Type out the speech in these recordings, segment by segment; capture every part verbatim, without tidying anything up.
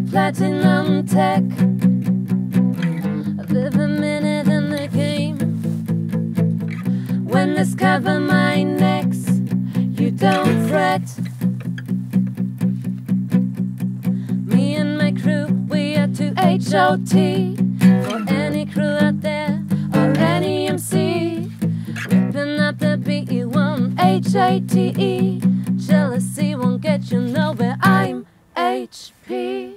platinum tech. I live a minute in the game. When discover my next, you don't fret. Me and my crew, we are too H O T for any crew out there or any M C. Ripping up the beat, you want H A T E. Jealousy won't get you nowhere, I'm H P.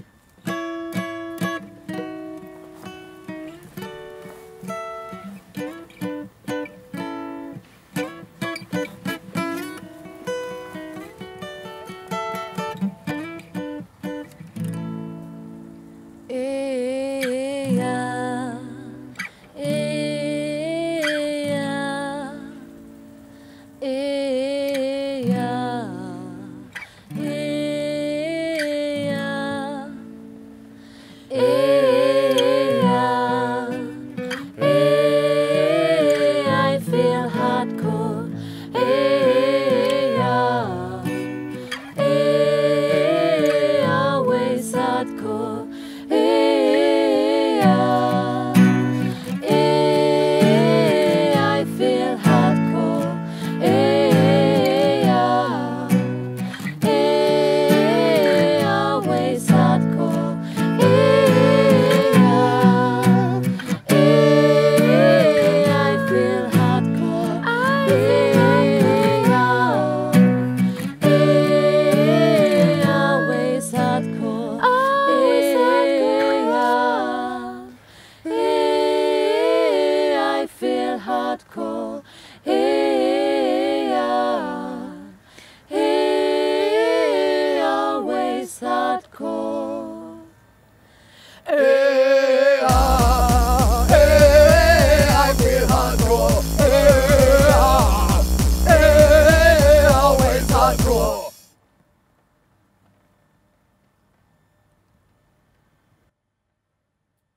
Hardcore.